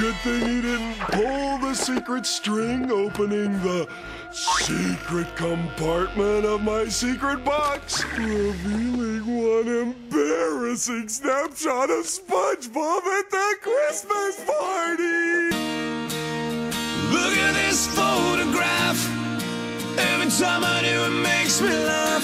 Good thing he didn't pull the secret string opening the secret compartment of my secret box, revealing one embarrassing snapshot of SpongeBob at the Christmas party. Look at this photograph. Every time I do, it makes me laugh.